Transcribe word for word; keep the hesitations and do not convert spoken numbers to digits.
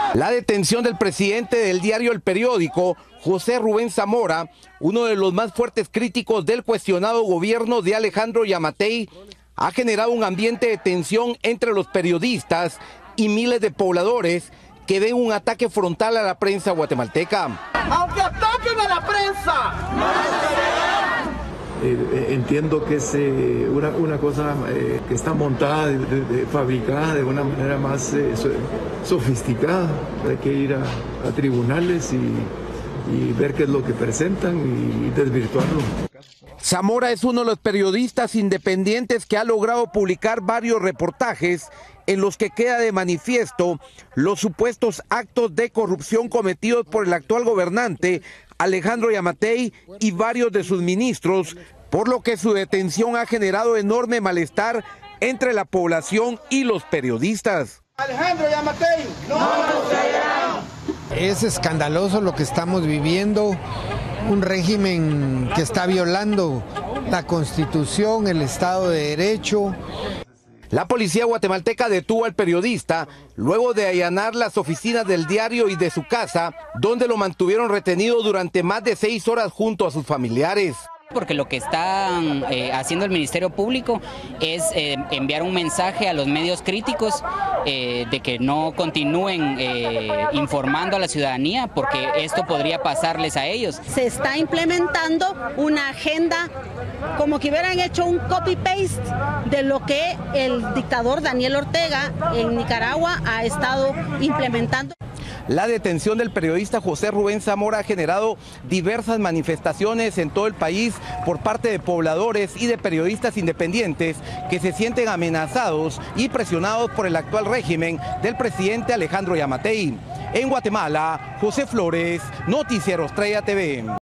La detención del presidente del diario El Periódico, José Rubén Zamora, uno de los más fuertes críticos del cuestionado gobierno de Alejandro Yamatei, ha generado un ambiente de tensión entre los periodistas y miles de pobladores que ven un ataque frontal a la prensa guatemalteca. ¡Aunque ataquen a la prensa! Eh, entiendo que es eh, una, una cosa eh, que está montada, de, de, de, fabricada de una manera más eh, so, sofisticada. Hay que ir a, a tribunales y, y ver qué es lo que presentan y, y desvirtuarlo. Zamora es uno de los periodistas independientes que ha logrado publicar varios reportajes en los que queda de manifiesto los supuestos actos de corrupción cometidos por el actual gobernante Alejandro Yamatei y varios de sus ministros, por lo que su detención ha generado enorme malestar entre la población y los periodistas. Alejandro Yamatei, no nos callará. Es escandaloso lo que estamos viviendo, un régimen que está violando la Constitución, el Estado de Derecho. La policía guatemalteca detuvo al periodista luego de allanar las oficinas del diario y de su casa, donde lo mantuvieron retenido durante más de seis horas junto a sus familiares. Porque lo que está eh, haciendo el Ministerio Público es eh, enviar un mensaje a los medios críticos eh, de que no continúen eh, informando a la ciudadanía, porque esto podría pasarles a ellos. Se está implementando una agenda como que hubieran hecho un copy-paste de lo que el dictador Daniel Ortega en Nicaragua ha estado implementando. La detención del periodista José Rubén Zamora ha generado diversas manifestaciones en todo el país por parte de pobladores y de periodistas independientes que se sienten amenazados y presionados por el actual régimen del presidente Alejandro Yamatei. En Guatemala, José Flores, Noticiero Estrella T V.